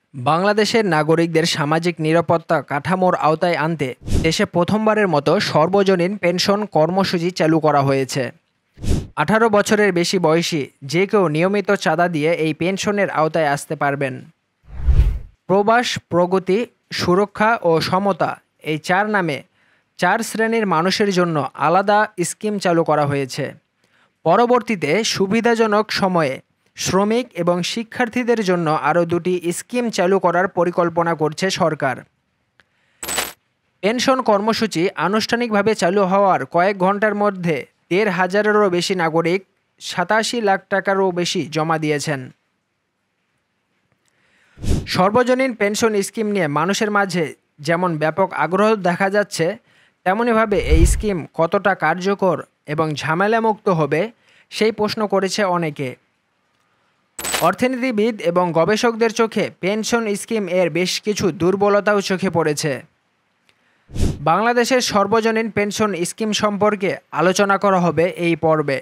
বাংলাদেশের নাগরিকদের সামাজিক নিরাপত্তা কাঠামোর আওতায় আনতে দেশে প্রথমবারের মতো সর্বজনীন পেনশন কর্মসূচি চালু করা হয়েছে। ১৮ বছরের বেশি বয়সী যে কেউ নিয়মিত চাঁদা দিয়ে এই পেনশনের আওতায় আসতে পারবেন। প্রবাস, প্রগতি, সুরক্ষা ও সমতা এই ৪ নামে ৪ শ্রেণীর মানুষের জন্য আলাদা স্কিম চালু করা হয়েছে। পরবর্তীতে সুবিধাজনক সময়ে শ্রমিক এবং শিক্ষার্থীদের জন্য আরও ২টি স্কিম চালু করার পরিকল্পনা করছে সরকার। পেনশন কর্মসূচি আনুষ্ঠানিকভাবে চালু হওয়ার কয়েক ঘন্টার মধ্যে ১৫০০-এরও বেশি নাগরিক ৮৭ লাখ টাকারও বেশি জমা দিয়েছেন। সর্বজনীন পেনশন স্কিম নিয়ে মানুষের মাঝে যেমন ব্যাপক আগ্রহ দেখা যাচ্ছে, তেমনিভাবে এই স্কিম কতটা কার্যকর এবং ঝামেলামুক্ত হবে সেই প্রশ্ন করেছে অনেকে। অর্থনীতিবিদ এবং গবেষকদের চোখে পেনশন স্কিম এর বেশ কিছু দুর্বলতাও চোখে পড়েছে। বাংলাদেশের সর্বজনীন পেনশন স্কিম সম্পর্কে আলোচনা করা হবে এই পর্বে।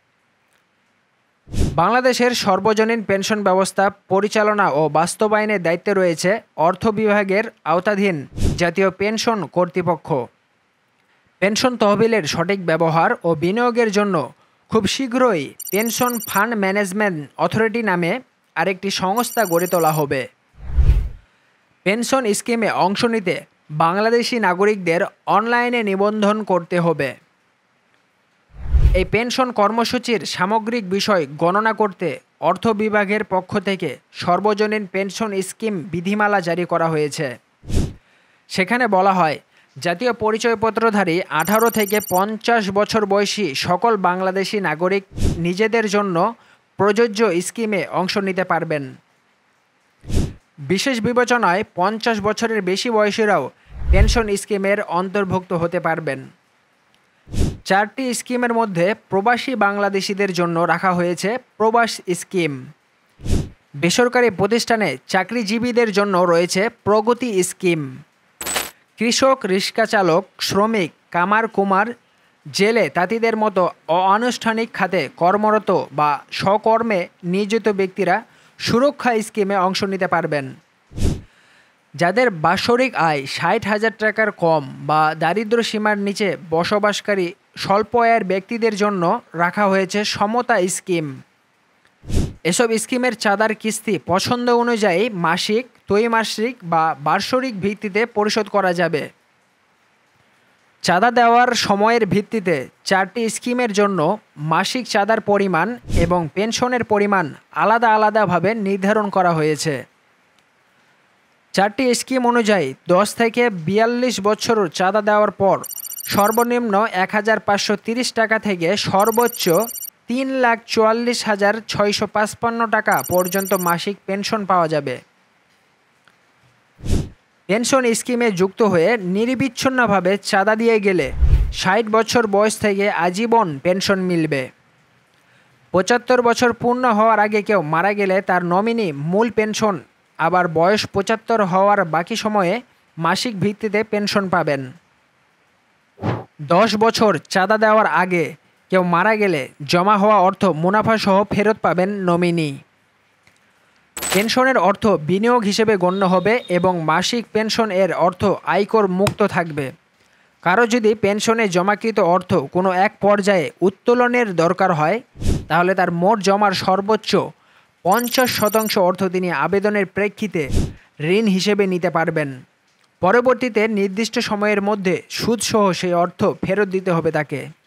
বাংলাদেশের সর্বজনীন পেনশন ব্যবস্থা পরিচালনা ও বাস্তবায়নের দায়িত্বে রয়েছে অর্থ বিভাগের আওতাধীন জাতীয় পেনশন কর্তৃপক্ষ। পেনশন তহবিলের সঠিক ব্যবহার ও বিনিয়োগের জন্য খুব শীঘ্রই পেনশন ফান্ড ম্যানেজমেন্ট অথরিটি নামে আরেকটি সংস্থা গড়ে তোলা হবে। পেনশন স্কিমে অংশ নিতে বাংলাদেশি নাগরিকদের অনলাইনে নিবন্ধন করতে হবে। এই পেনশন কর্মসূচির সামগ্রিক বিষয় গণনা করতে অর্থ বিভাগের পক্ষ থেকে সর্বজনীন পেনশন স্কিম বিধিমালা জারি করা হয়েছে। সেখানে বলা হয়, জাতীয় পরিচয়পত্রধারী ১৮ থেকে ৫০ বছর বয়সী সকল বাংলাদেশি নাগরিক নিজেদের জন্য প্রযোজ্য স্কিমে অংশ নিতে পারবেন। বিশেষ বিবেচনায় ৫০ বছরের বেশি বয়সীরাও পেনশন স্কিমের অন্তর্ভুক্ত হতে পারবেন। ৪টি স্কিমের মধ্যে প্রবাসী বাংলাদেশিদের জন্য রাখা হয়েছে প্রবাস স্কিম। বেসরকারি প্রতিষ্ঠানে চাকরিজীবীদের জন্য রয়েছে প্রগতি স্কিম। কৃষক, রিক্সা চালক, শ্রমিক, কামার কুমার, জেলে তাঁতিদের মতো অনানুষ্ঠানিক খাতে কর্মরত বা স্বকর্মে নিয়োজিত ব্যক্তিরা সুরক্ষা স্কিমে অংশ নিতে পারবেন। যাদের বাৎসরিক আয় ৬০,০০০ টাকার কম বা দারিদ্র্য সীমার নিচে বসবাসকারী স্বল্প আয়ের ব্যক্তিদের জন্য রাখা হয়েছে সমতা স্কিম। এসব স্কিমের চাঁদার কিস্তি পছন্দ অনুযায়ী মাসিক, ত্রৈমাসিক বা বার্ষিক ভিত্তিতে পরিশোধ করা যাবে। চাঁদা দেওয়ার সময়ের ভিত্তিতে ৪টি স্কিমের জন্য মাসিক চাঁদার পরিমাণ এবং পেনশনের পরিমাণ আলাদা আলাদাভাবে নির্ধারণ করা হয়েছে। ৪টি স্কিম অনুযায়ী ১০ থেকে ৪২ বছর চাঁদা দেওয়ার পর সর্বনিম্ন ১,৫৩০ টাকা থেকে সর্বোচ্চ ৩,৪৪,৬৫৫ টাকা পর্যন্ত মাসিক পেনশন পাওয়া যাবে। পেনশন স্কিমে যুক্ত হয়ে নিরবিচ্ছিন্নভাবে চাঁদা দিয়ে গেলে ৬০ বছর বয়স থেকে আজীবন পেনশন মিলবে। ৭৫ বছর পূর্ণ হওয়ার আগে কেউ মারা গেলে তার নমিনি মূল পেনশন, আবার বয়স ৭৫ হওয়ার বাকি সময়ে মাসিক ভিত্তিতে পেনশন পাবেন। ১০ বছর চাঁদা দেওয়ার আগে কেউ মারা গেলে জমা হওয়া অর্থ মুনাফাসহ ফেরত পাবেন নমিনি। পেনশনের অর্থ বিনিয়োগ হিসেবে গণ্য হবে এবং মাসিক পেনশন এর অর্থ আয়কর মুক্ত থাকবে। কারো যদি পেনশনে জমাকৃত অর্থ কোনো এক পর্যায়ে উত্তোলনের দরকার হয়, তাহলে তার মোট জমার সর্বোচ্চ ৫০% অর্থ তিনি আবেদনের প্রেক্ষিতে ঋণ হিসেবে নিতে পারবেন। পরবর্তীতে নির্দিষ্ট সময়ের মধ্যে সুদসহ সেই অর্থ ফেরত দিতে হবে তাকে।